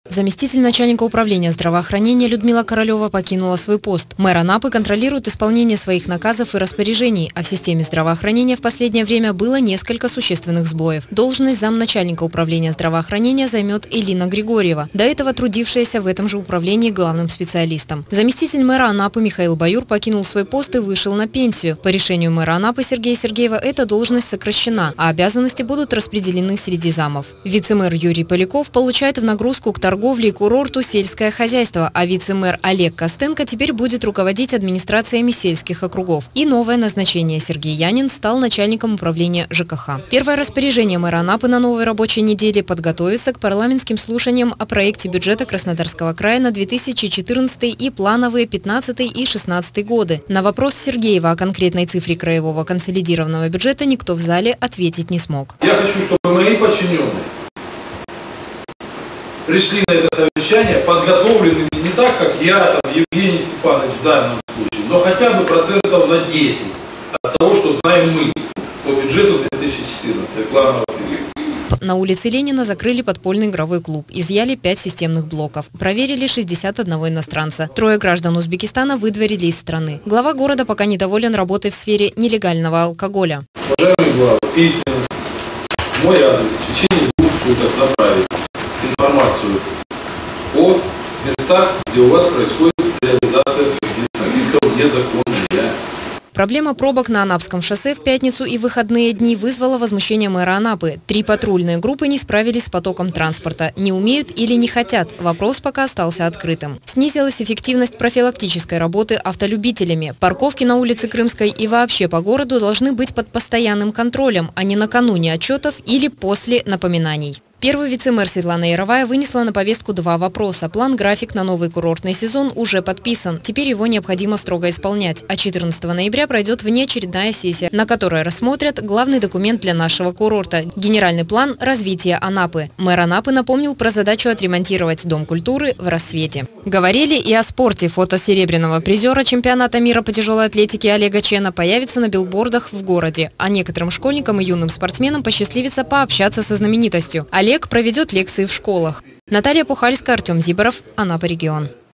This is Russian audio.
Заместитель начальника управления здравоохранения Людмила Королева покинула свой пост. Мэр Анапы контролирует исполнение своих наказов и распоряжений, а в системе здравоохранения в последнее время было несколько существенных сбоев. Должность замначальника управления здравоохранения займет Элина Григорьева, до этого трудившаяся в этом же управлении главным специалистом. Заместитель мэра Анапы Михаил Баюр покинул свой пост и вышел на пенсию. По решению мэра Анапы Сергея Сергеева эта должность сокращена, а обязанности будут распределены среди замов. Вице-мэр Юрий Поляков получает в нагрузку к торговле и курорту сельское хозяйство, а вице-мэр Олег Костенко теперь будет руководить администрациями сельских округов. И новое назначение: Сергей Янин стал начальником управления ЖКХ. Первое распоряжение мэра Анапы на новой рабочей неделе – подготовиться к парламентским слушаниям о проекте бюджета Краснодарского края на 2014 и плановые 15 и 16 годы. На вопрос Сергеева о конкретной цифре краевого консолидированного бюджета никто в зале ответить не смог. Я хочу, чтобы мои подчиненные пришли на это совещание подготовленными не так, как я, Евгений Степанович в данном случае, но хотя бы процентов на 10 от того, что знаем мы по бюджету 2014 планового периода. На улице Ленина закрыли подпольный игровой клуб, изъяли 5 системных блоков, проверили 61 иностранца. 3 граждан Узбекистана выдворили из страны. Глава города пока недоволен работой в сфере нелегального алкоголя. Уважаемый глава, письменно мой адрес в течение 2 суток направить информацию о местах, где у вас происходит реализация своих напитков незаконно. Проблема пробок на Анапском шоссе в пятницу и выходные дни вызвала возмущение мэра Анапы. 3 патрульные группы не справились с потоком транспорта. Не умеют или не хотят. Вопрос пока остался открытым. Снизилась эффективность профилактической работы автолюбителями. Парковки на улице Крымской и вообще по городу должны быть под постоянным контролем, а не накануне отчетов или после напоминаний. Первый вице-мэр Светлана Яровая вынесла на повестку 2 вопроса. План-график на новый курортный сезон уже подписан. Теперь его необходимо строго исполнять. А 14 ноября пройдет внеочередная сессия, на которой рассмотрят главный документ для нашего курорта – генеральный план развития Анапы. Мэр Анапы напомнил про задачу отремонтировать Дом культуры в Рассвете. Говорили и о спорте. Фото серебряного призера чемпионата мира по тяжелой атлетике Олега Чена появится на билбордах в городе. А некоторым школьникам и юным спортсменам посчастливится пообщаться со знаменитостью. Олег проведет лекции в школах. Наталья Пухальская, Артем Зиборов, Анапа регион.